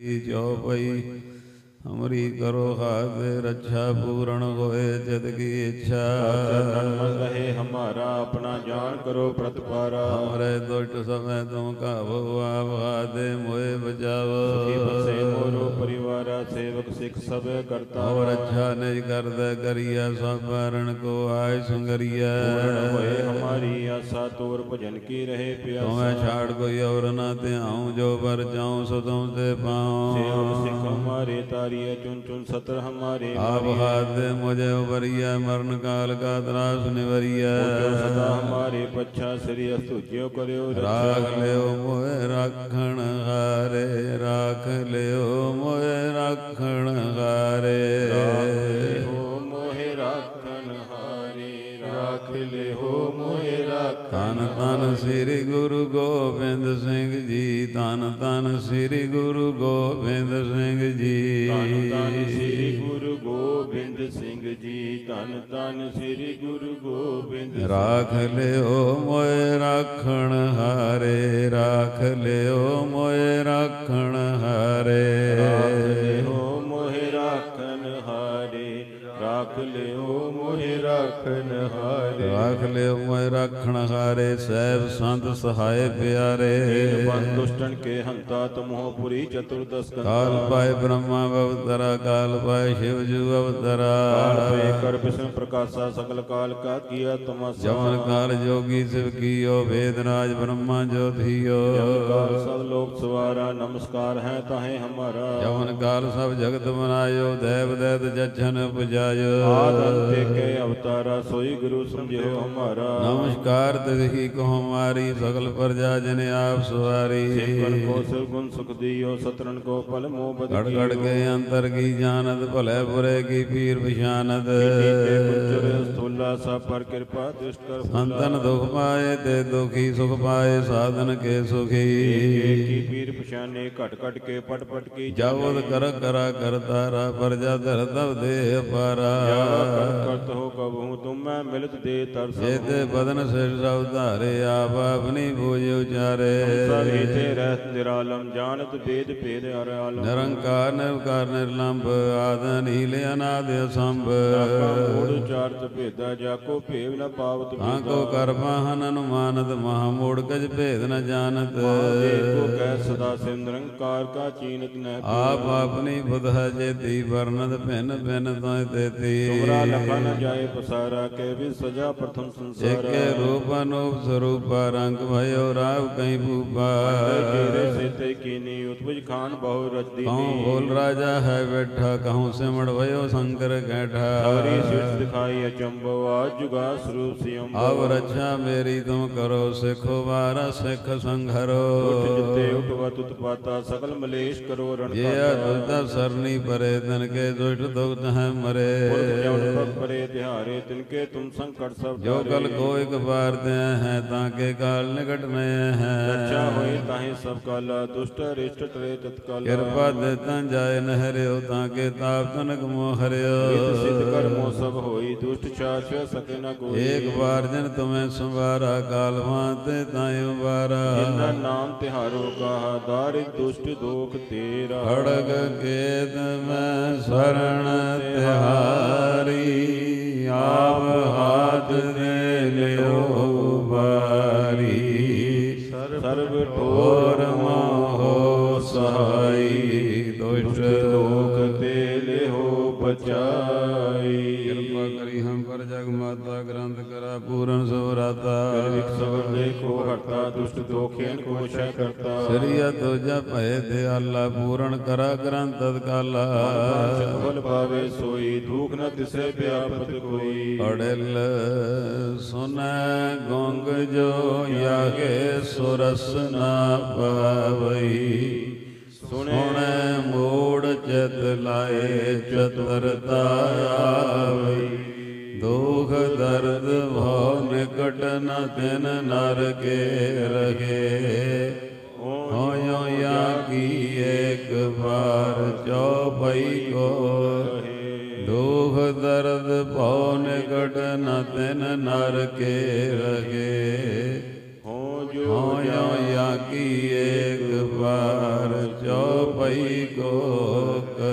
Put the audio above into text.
चौपई हमरी करो खाते रक्षा पूर्ण होए चित की इच्छा। रहे हमारा अपना जान करो प्रतिपारा। हमरे दुष्ट समय तुम काबू आप खाते मोए बचावो। मोरो परिवारा सेवक सिख सब करता। और अच्छा निज कर दे करिया सब कारण को आय सुंगरिया। होए हमारी आशा तोर भजन की रहे प्यासा। तुम्हें छाड़ कोई और न त्याऊं जो पर जाऊं सो तुमसे पाऊं। सिख हमारे तारिये चुन चुन सतर हमारे। आप खाते मुझे उबरिया मरण काल का त्रास निवरिया। सदा हमारे पच्छा श्री अस्तुज्यो करो। राख लियो मोहे राखण हारे राख लियो मोहे राखण हारे। मोहे राखण हारे राख ले हो मोहे राखण। धन धन श्री गुरु गोबिंद सिंह जी धन धन श्री गुरु गोबिंद सिंह जी। धन श्री गुरु गोबिंद सिंह जी धन धन श्री गुरु गोबिंद। राख लियो मोए राखण हारे राख लियो मोए राखण हारे। मोहे राखण हारे राख लियो मोहे राखण हारे। राख लियो मोहे राखण हारे सैब संत सहाय प्यारे। दुष्टन के हंता तुमहो पुरी चतुर्दश। काल पाए ब्रह्मा अवतरा काल पाए शिव जू अवतरा। कर विष्णु प्रकाशा सकल काल का किया तमसा। जमन काल जोगी शिव कियो वेदराज ब्रह्मा जो थियो। सब लोक सवारा नमस्कार है ताहे हमारा। जमन काल सब जगत बनायो देव दैत जछन पुजायो। आदि के अवतारा सोई गुरु समझो हमारा। नमस्कार तिथि को हमारी सकल प्रजा जन आप सवारी। को सिर गुण सुख दियो सतरन को पल मोह बद। गड़ के अंतर की जानत भले बुरे की पीर पिशानत। स्थूला सा पर कृपा दृष्ट कर। संतन दुख पाए ते दुखी सुख पाए साधन के सुखी। पीर पिशाने कट कट के पट पट की। जावद कर करा करतारा प्रजा धर तब दे पारा। करत हो कबहू तुम मैं मिलत दे तरस। जेते बदन से अवतारे आप अपनी बूझ उचारे। निरालम जानत वेद भेद अरआलम। निरंकार निर्विकार निर्लंब आद नील अनाद असंभ। चारत भेदा जाको भेद न पावत। आको कर पाहन अनुमानत महामूढ़ कज भेद न जानत। कह सदा से निरंकार का चीनत न। आप अपनी बुध जेती वर्णत भिन्न भिन्न तेती। लखा न जाए पसारा के भी सजा प्रथम संसार। एक रूप अनूप स्वरूप रंग भयो राव कहीं भूपा। खान बहु रच दी। कहूँ भोल राजा है बैठा कहूँ सिमड़ भयो शंकर कैठा। दिखाई अचंबो आज जुगा स्वरूप सियम। अब रक्षा मेरी तुम करो सिखो बारा सिख संघरो। उत्पाता सकल मलेश करो रण। ये दुष्ट सरनी परे तन के दुष्ट दुष्ट है मरे। परे तिहारे तिनके तुम संकट सब। जो कल को एक बार दे हैं ताके काल निकट में है। रक्षा होई ताहि सब काला दुष्ट रिष्ट टरे तत्काल। कृपा देता जाय नहर्यो ताके ताप तनक मोहर्यो। सिद्ध कर्मो सब होई दुष्ट शाश्व सके न कोई। एक बार जन तुम्हें संवारा काल भांते तायो बारा। जिनका नाम तिहारो कहा दारिद दुष्ट दोख तेरा। खड़ग केत में शरण तिहारी आप हाथ दे लियो बारी। सर्व ठोर मोहो सहाई दुष्ट दोख ते लियो बचाई। कृपा करी हम पर जग माता ग्रंथ करा पूर्ण सुभराता। देखो हरता दुष्ट दोखेन को क्षय करता। श्रिय तुझा भय दयाला पूर्ण करा ग्रंथ तत्काला। फल पावे सोई दुख न तिसे व्यापत कोई। अड़ल सुन गोंग जो यागे सुरस न पावई। सुने मूड चित लाए चतुरता आवई। दुख दर्द भव निकट न तिन नर के रहे। होयो या की एक बार चौपई को। दुख दर्द भव निकट न तिन नर के रहे। होयो या की एक बार चौपई ਕੋ